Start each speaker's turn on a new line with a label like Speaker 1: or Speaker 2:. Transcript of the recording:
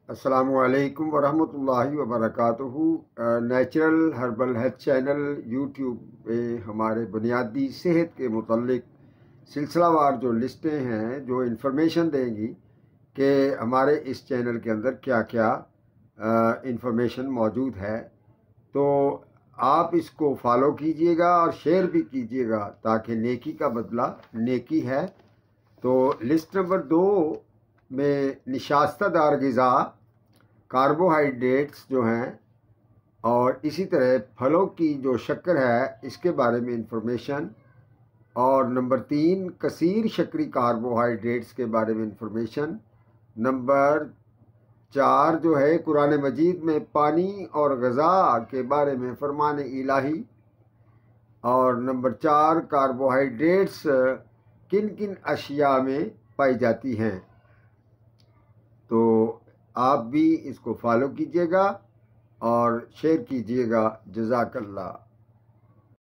Speaker 1: अस्सलामु अलैकुम वरहमतुल्लाहि वबरकातुहू। Natural herbal health channel YouTube पे हमारे बुनियादी सेहत के मुतल्लिक सिलसिलावार जो लिस्टें हैं जो इन्फॉर्मेशन देंगी कि हमारे इस चैनल के अंदर क्या क्या इन्फॉर्मेशन मौजूद है, तो आप इसको फॉलो कीजिएगा और शेयर भी कीजिएगा ताकि नेकी का बदला नेकी है। तो लिस्ट नंबर 2 में निशास्तदार ग़िज़ा, कार्बोहाइड्रेट्स जो हैं और इसी तरह फलों की जो शक्कर है इसके बारे में इंफॉर्मेशन, और नंबर 3 कसीर शक्री कार्बोहाइड्रेट्स के बारे में इंफॉर्मेशन। नंबर 4 जो है कुरान मजीद में पानी और ग़िज़ा के बारे में फरमान इलाही। और नंबर 4 कार्बोहाइड्रेट्स किन किन अशिया में पाई जाती हैं। तो आप भी इसको फॉलो कीजिएगा और शेयर कीजिएगा। जज़ाकल्लाह।